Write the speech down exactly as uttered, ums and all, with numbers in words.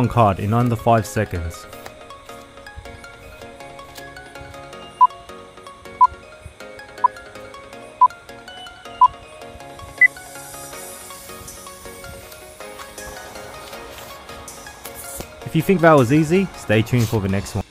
card in under five seconds. If you think that was easy, stay tuned for the next one.